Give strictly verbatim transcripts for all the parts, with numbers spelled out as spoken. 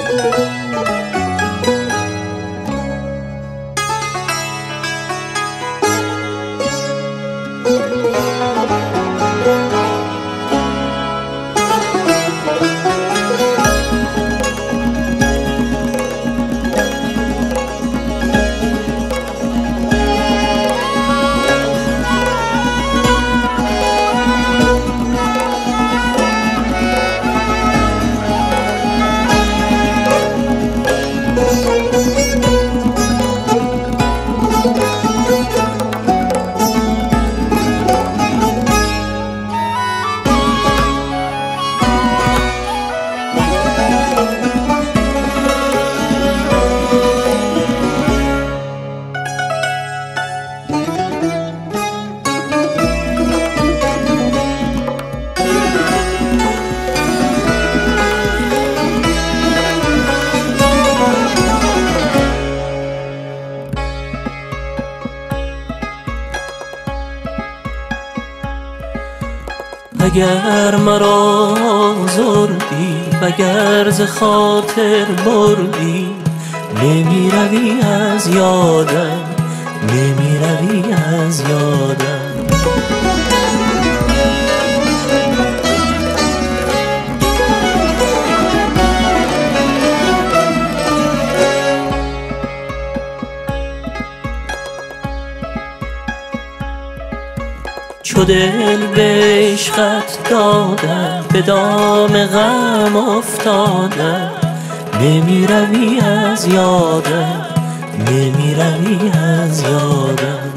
اگر مرا آزردی وگر ز خاطر بردی، نمی روی از یادم، نمی روی از یادم. چو دل به عشقت دادم، به دام غم افتادم، نمی روی از یادم، نمی روی از یادم.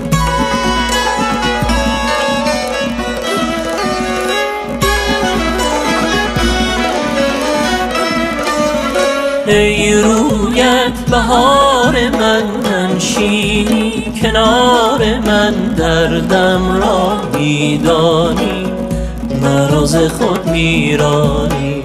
ای رویت بهار من ننشینی، کنار من دردم را میدانی، مرا ز خود میرانی.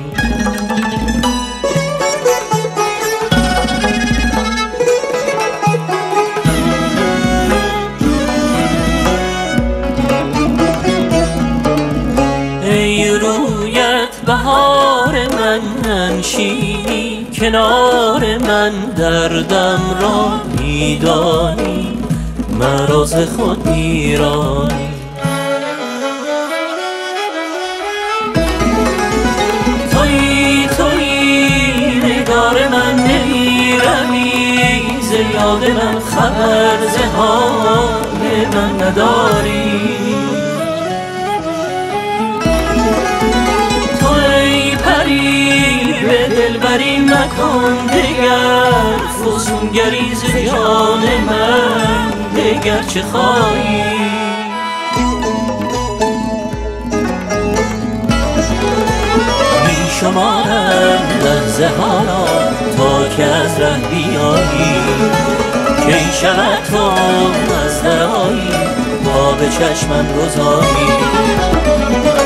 ای رویت بهار من ننشینی، کنار من دردم را میدانی، مرا ز خود میرانی. تویی تویی نگار من، نمیروی ز یاد من، خبر ز حال من نداری. تو ای پری به دلبری مکن دگر، فسونگری ز جان من دگر چه خواهی. می شمارم لحظه ها را تا که از ره بیایی، کی شود تو از درایی تا به چشمم گذاری.